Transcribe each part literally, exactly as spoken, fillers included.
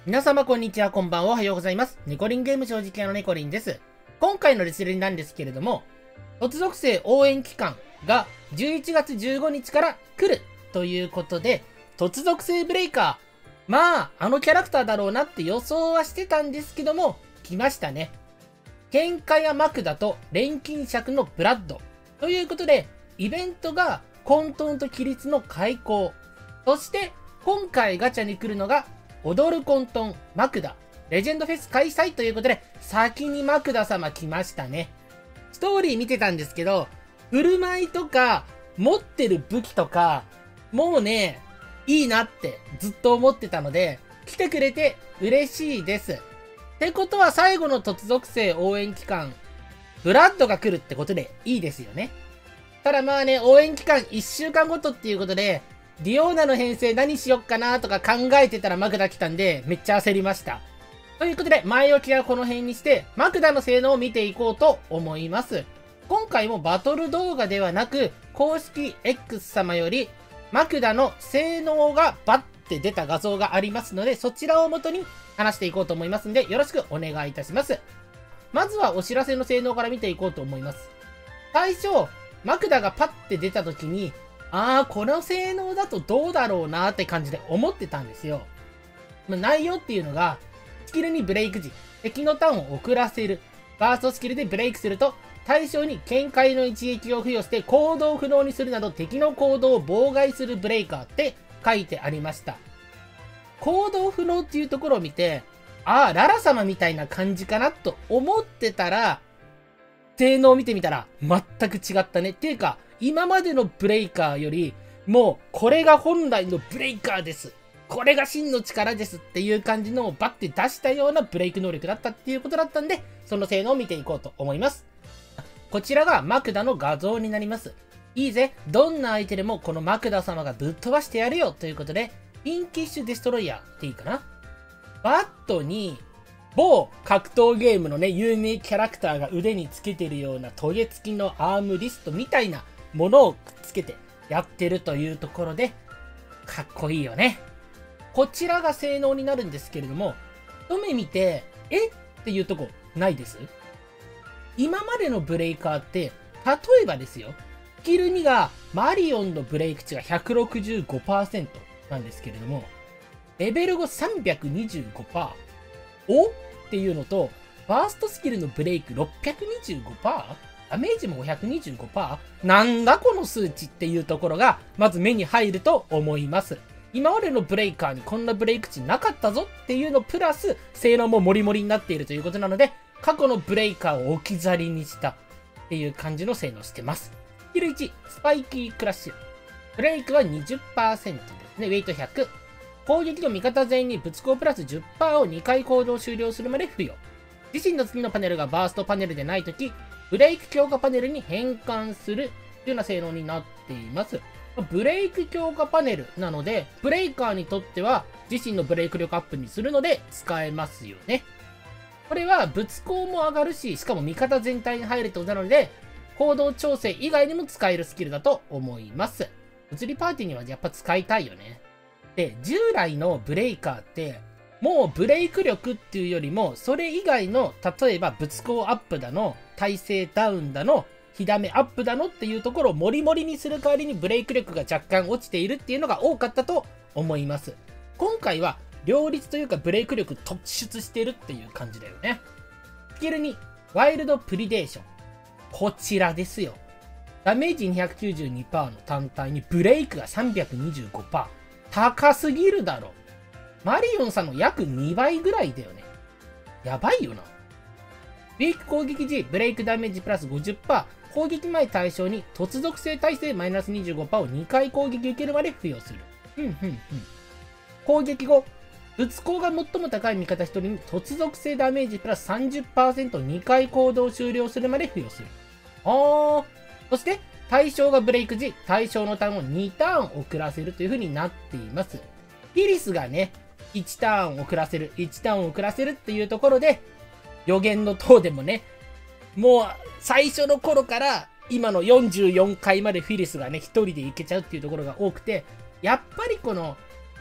皆様こんにちは、こんばんは、おはようございます。ニコリンゲーム正直屋のニコリンです。今回のレスリンなんですけれども、突属性応援期間がじゅういちがつじゅうごにちから来るということで、突属性ブレイカー。まあ、あのキャラクターだろうなって予想はしてたんですけども、来ましたね。喧嘩やマクダと錬金尺のブラッド。ということで、イベントが混沌と規律の開口。そして、今回ガチャに来るのが、踊る混沌、マクダ、レジェンドフェス開催ということで、先にマクダ様来ましたね。ストーリー見てたんですけど、振る舞いとか、持ってる武器とか、もうね、いいなってずっと思ってたので、来てくれて嬉しいです。ってことは最後の突属性応援期間、ブラッドが来るってことでいいですよね。ただまあね、応援期間いっしゅうかんごとっていうことで、ディオーナの編成何しよっかなとか考えてたらマクダ来たんで、めっちゃ焦りました。ということで、前置きはこの辺にして、マクダの性能を見ていこうと思います。今回もバトル動画ではなく、公式 X 様より、マクダの性能がバッて出た画像がありますので、そちらを元に話していこうと思いますんで、よろしくお願いいたします。まずはお知らせの性能から見ていこうと思います。最初、マクダがパッて出た時に、あー、この性能だとどうだろうなーって感じで思ってたんですよ。まあ、内容っていうのが、スキルにブレイク時、敵のターンを遅らせる。バーストスキルでブレイクすると、対象に見解の一撃を付与して行動不能にするなど敵の行動を妨害するブレイカーって書いてありました。行動不能っていうところを見て、あー、ララ様みたいな感じかなと思ってたら、性能を見てみたら全く違ったね。っていうか、今までのブレイカーより、もうこれが本来のブレイカーです。これが真の力ですっていう感じのをバッて出したようなブレイク能力だったっていうことだったんで、その性能を見ていこうと思います。こちらがマクダの画像になります。いいぜ。どんな相手でもこのマクダ様がぶっ飛ばしてやるよということで、ピンキッシュデストロイヤーっていいかな。バットに、某格闘ゲームのね、有名キャラクターが腕につけてるようなトゲ付きのアームリストみたいなものをくっつけてやってるというところで、かっこいいよね。こちらが性能になるんですけれども、一目見て、えっていうとこないです？今までのブレイカーって、例えばですよ、スキルにがマリオンのブレイク値が ひゃくろくじゅうごパーセント なんですけれども、レベルご さんびゃくにじゅうごパーセント。おっていうのと、バーストスキルのブレイク ろっぴゃくにじゅうごパーセント？ ダメージも ごひゃくにじゅうごパーセント？ なんだこの数値っていうところが、まず目に入ると思います。今までのブレイカーにこんなブレイク値なかったぞっていうのプラス、性能もモリモリになっているということなので、過去のブレイカーを置き去りにしたっていう感じの性能してます。スキルいち、スパイキークラッシュ。ブレイクは にじゅっパーセント ですね。ウェイトひゃく。攻撃の味方全員にぶつこうプラス じゅっパーセント をにかい行動終了するまで付与。自身の次のパネルがバーストパネルでないとき、ブレイク強化パネルに変換するというような性能になっています。ブレイク強化パネルなので、ブレイカーにとっては自身のブレイク力アップにするので使えますよね。これはぶつこうも上がるし、しかも味方全体に入るってことなので、行動調整以外にも使えるスキルだと思います。物理パーティーにはやっぱ使いたいよね。で、従来のブレイカーって、もうブレイク力っていうよりも、それ以外の、例えばぶつこうアップだの、耐性ダウンだの、火ダメアップだのっていうところをモリモリにする代わりにブレイク力が若干落ちているっていうのが多かったと思います。今回は、両立というかブレイク力突出してるっていう感じだよね。スキルに、ワイルドプリデーション。こちらですよ。ダメージ にひゃくきゅうじゅうにパーセント の単体にブレイクが さんびゃくにじゅうごパーセント。高すぎるだろ。マリオンさんの約にばいぐらいだよね。やばいよな。ウィーク攻撃時、ブレイクダメージプラス ごじゅっパーセント、攻撃前対象に突属性耐性マイナス にじゅうごパーセント をにかい攻撃受けるまで付与する。うんうんうん。攻撃後、ぶつこうが最も高い味方ひとりに突属性ダメージプラス さんじゅっパーセント にかい行動終了するまで付与する。あー。そして、対象がブレイク時、対象のターンをにターン遅らせるという風になっています。ヒリスがね、いちターン遅らせる、いちターン遅らせるっていうところで、予言の塔でもね、もう最初の頃から今のよんじゅうよんかいまでフィリスがね、一人でいけちゃうっていうところが多くて、やっぱりこの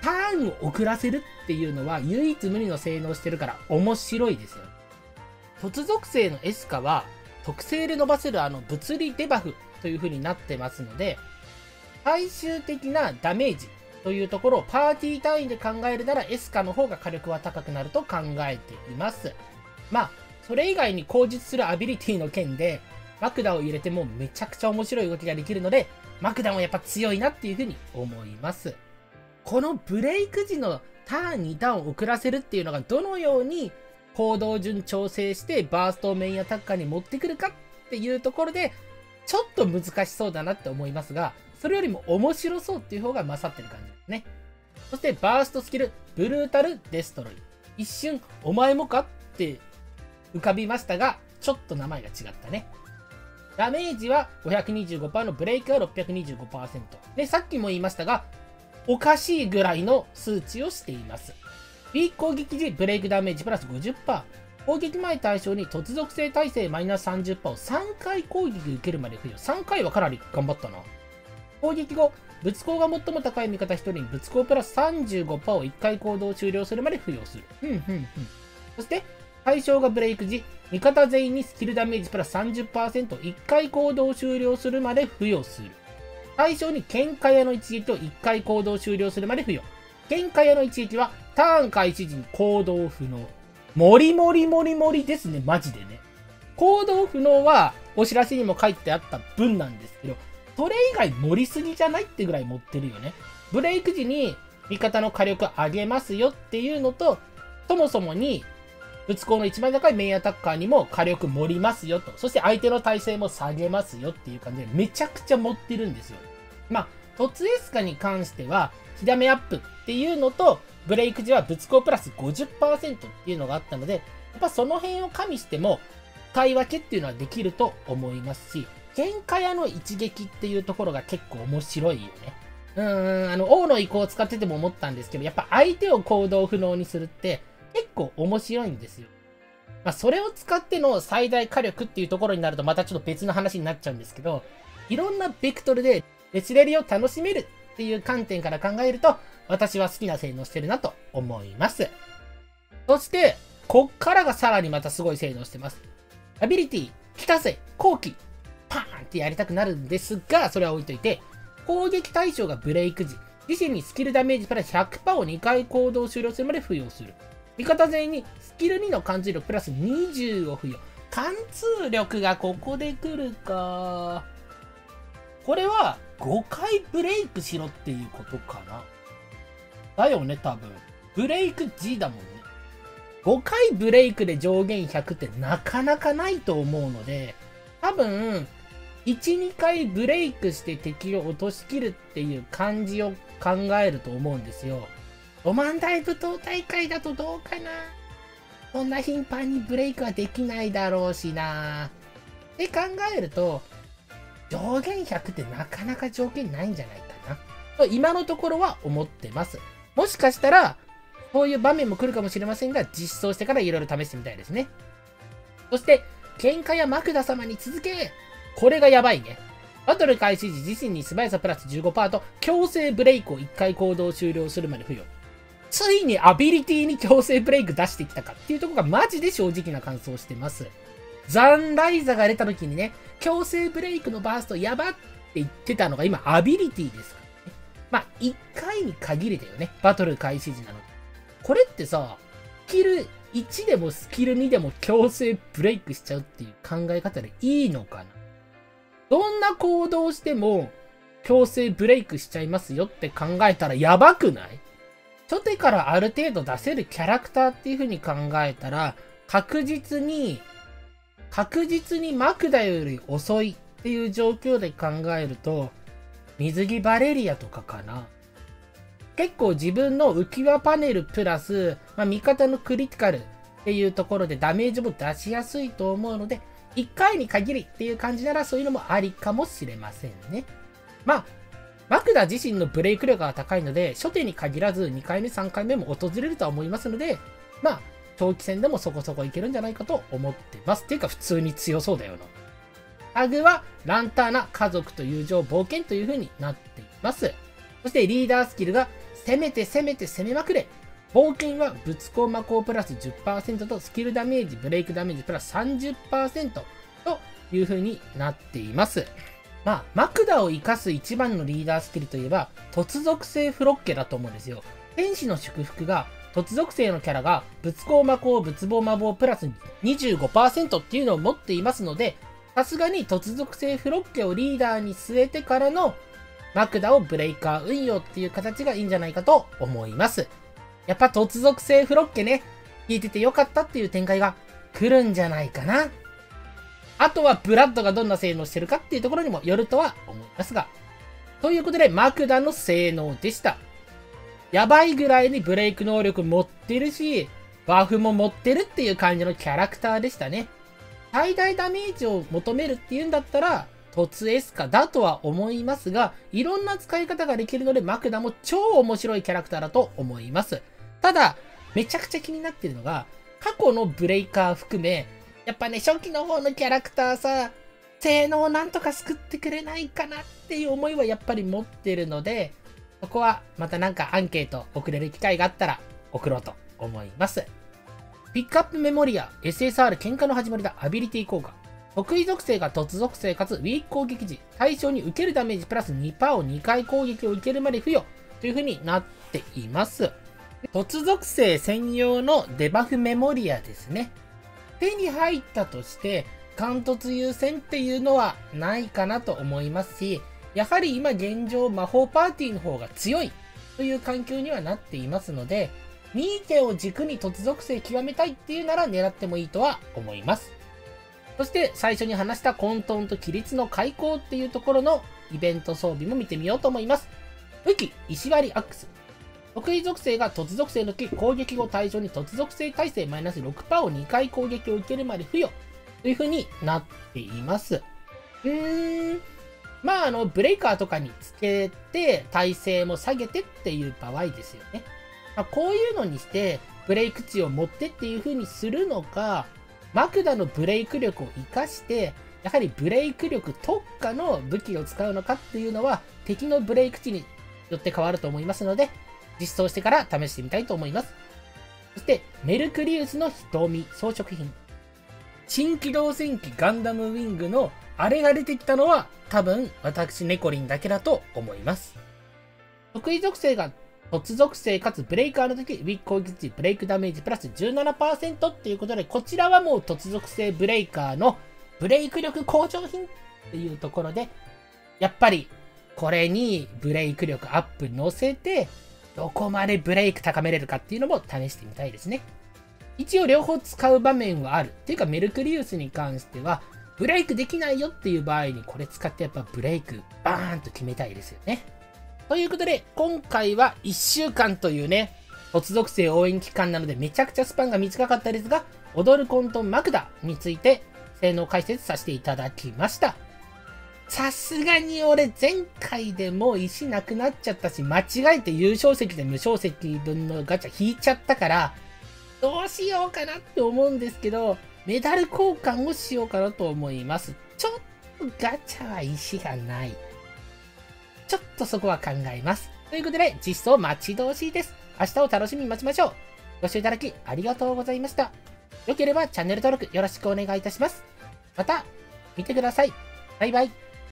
ターンを遅らせるっていうのは唯一無二の性能をしてるから面白いですよね。突属性のエスカは特性で伸ばせるあの物理デバフという風になってますので、最終的なダメージというところをパーティー単位で考えるならエスカの方が火力は高くなると考えています。まあ、それ以外に口実するアビリティの件で、マクダを入れてもめちゃくちゃ面白い動きができるので、マクダもやっぱ強いなっていう風に思います。このブレイク時のターンにターンを遅らせるっていうのがどのように行動順調整してバーストをメインアタッカーに持ってくるかっていうところで、ちょっと難しそうだなって思いますが、それよりも面白そうっていう方が勝ってる感じですね。そしてバーストスキル、ブルータルデストロイ。一瞬、お前もかって浮かびましたが、ちょっと名前が違ったね。ダメージは ごひゃくにじゅうごパーセント のブレイクは ろっぴゃくにじゅうごパーセント。で、さっきも言いましたが、おかしいぐらいの数値をしています。B 攻撃時、ブレイクダメージプラス ごじゅっパーセント。攻撃前対象に突属性耐性マイナス さんじゅっパーセント をさんかい攻撃受けるまで付与。さんかいはかなり頑張ったな。攻撃後、物攻が最も高い味方ひとりに物攻プラス さんじゅうごパーセント をいっかい行動終了するまで付与する。うんうんうん。そして、対象がブレイク時、味方全員にスキルダメージプラス さんじゅっパーセント、いっかい行動終了するまで付与する。対象に喧嘩屋の一撃をいっかい行動終了するまで付与。喧嘩屋の一撃はターン開始時に行動不能。もりもりもりもりですね、マジでね。行動不能はお知らせにも書いてあった分なんですけど、それ以外盛りすぎじゃないってぐらい持ってるよね。ブレイク時に味方の火力上げますよっていうのと、そもそもに物攻の一番高いメインアタッカーにも火力盛りますよと。そして相手の耐性も下げますよっていう感じでめちゃくちゃ持ってるんですよ。まあ、突エスカに関しては、火ダメアップっていうのと、ブレイク時は物攻プラス ごじゅっパーセント っていうのがあったので、やっぱその辺を加味しても、使い分けっていうのはできると思いますし、喧嘩屋の一撃っていうところが結構面白いよね。うーん、あの、王の意向を使ってても思ったんですけど、やっぱ相手を行動不能にするって結構面白いんですよ。まあ、それを使っての最大火力っていうところになるとまたちょっと別の話になっちゃうんですけど、いろんなベクトルでレシレリを楽しめるっていう観点から考えると、私は好きな性能してるなと思います。そして、こっからがさらにまたすごい性能してます。アビリティ、気化性、後期、パーンってやりたくなるんですが、それは置いといて、攻撃対象がブレイク時、自身にスキルダメージプラス ひゃくパーセント をにかい行動終了するまで付与する。味方全員にスキルにの貫通力プラスにじゅうを付与。貫通力がここで来るか。これはごかいブレイクしろっていうことかな。だよね、多分。ブレイク G だもんね。ごかいブレイクで上限ひゃくってなかなかないと思うので、多分、いち、にかいブレイクして敵を落としきるっていう感じを考えると思うんですよ。ごまん台舞踏大会だとどうかな。そんな頻繁にブレイクはできないだろうしな。って考えると、上限ひゃくってなかなか条件ないんじゃないかな。と今のところは思ってます。もしかしたら、そういう場面も来るかもしれませんが、実装してからいろいろ試してみたいですね。そして、喧嘩やマクダ様に続け、これがやばいね。バトル開始時自身に素早さプラス じゅうごパーセント と強制ブレイクをいっかい行動終了するまで付与。ついにアビリティに強制ブレイク出してきたかっていうところがマジで正直な感想をしてます。ザンライザが出た時にね、強制ブレイクのバーストやばって言ってたのが今アビリティですからね。まあ、いっかいに限りだよね。バトル開始時なので。これってさ、スキルいちでもスキルにでも強制ブレイクしちゃうっていう考え方でいいのかな。どんな行動しても強制ブレイクしちゃいますよって考えたらやばくない？初手からある程度出せるキャラクターっていう風に考えたら、確実に、確実にマクダより遅いっていう状況で考えると、水着バレリアとかかな。結構自分の浮き輪パネルプラス、まあ、味方のクリティカルっていうところでダメージも出しやすいと思うので、いっかいに限りっていう感じならそういうのもありかもしれませんね。まあ、マクダ自身のブレイク力が高いので、初手に限らずにかいめ、さんかいめも訪れるとは思いますので、まあ、長期戦でもそこそこいけるんじゃないかと思ってます。っていうか普通に強そうだよな。タグはランターナ、家族と友情、冒険という風になっています。そしてリーダースキルが攻めて攻めて攻めまくれ。冒険はぶつこう魔法プラス じゅっパーセント とスキルダメージ、ブレイクダメージプラス さんじゅっパーセント という風になっています。まあ、マクダを生かす一番のリーダースキルといえば、突属性フロッケだと思うんですよ。天使の祝福が、突属性のキャラが、ぶつこう魔法、仏棒魔法プラス にじゅうごパーセント っていうのを持っていますので、さすがに突属性フロッケをリーダーに据えてからの、マクダをブレイカー運用っていう形がいいんじゃないかと思います。やっぱ突属性フロッケね、聞いててよかったっていう展開が来るんじゃないかな。あとはブラッドがどんな性能してるかっていうところにもよるとは思いますが。ということで、マクダの性能でした。やばいぐらいにブレイク能力持ってるし、バフも持ってるっていう感じのキャラクターでしたね。最大ダメージを求めるっていうんだったら、突エスカだとは思いますが、いろんな使い方ができるので、マクダも超面白いキャラクターだと思います。ただ、めちゃくちゃ気になってるのが、過去のブレイカー含め、やっぱね、初期の方のキャラクターさ、性能をなんとか救ってくれないかなっていう思いはやっぱり持ってるので、そこはまたなんかアンケート送れる機会があったら送ろうと思います。ピックアップメモリア、エスエスアール 喧嘩の始まりだ、アビリティ効果。得意属性が突属性かつウィーク攻撃時、対象に受けるダメージプラス にパーセント をにかい攻撃を受けるまで付与という風になっています。突属性専用のデバフメモリアですね。手に入ったとして、貫突優先っていうのはないかなと思いますし、やはり今現状魔法パーティーの方が強いという環境にはなっていますので、に手を軸に突属性極めたいっていうなら狙ってもいいとは思います。そして最初に話した混沌と規律の開口っていうところのイベント装備も見てみようと思います。武器、石割りアックス。得意属性が突属性の時、攻撃後対象に突属性耐性 マイナスろくパーセント をにかい攻撃を受けるまで付与という風になっています。うーん。まあ、あの、ブレイカーとかにつけて、耐性も下げてっていう場合ですよね。まあ、こういうのにして、ブレイク値を持ってっていう風にするのか、マクダのブレイク力を活かして、やはりブレイク力特化の武器を使うのかっていうのは、敵のブレイク値によって変わると思いますので、実装してから試してみたいと思います。そして、メルクリウスの瞳、装飾品。新機動戦機ガンダムウィングのあれが出てきたのは、多分、私、ネコリンだけだと思います。得意属性が突属性かつブレイカーの時、ウィーク攻撃時、ブレイクダメージプラス じゅうななパーセント っていうことで、こちらはもう突属性ブレイカーのブレイク力向上品っていうところで、やっぱり、これにブレイク力アップ乗せて、どこまでブレイク高めれるかっていうのも試してみたいですね。一応両方使う場面はある。っていうかメルクリウスに関しては、ブレイクできないよっていう場合にこれ使ってやっぱブレイクバーンと決めたいですよね。ということで、今回はいっしゅうかんというね、突属性応援期間なのでめちゃくちゃスパンが短かったですが、踊る混沌マクダについて性能解説させていただきました。さすがに俺前回でもう石なくなっちゃったし、間違えて優勝席で無勝席分のガチャ引いちゃったから、どうしようかなって思うんですけど、メダル交換をしようかなと思います。ちょっとガチャは石がない。ちょっとそこは考えます。ということで、実装待ち遠しいです。明日を楽しみに待ちましょう。ご視聴いただきありがとうございました。よければチャンネル登録よろしくお願いいたします。また見てください。バイバイ。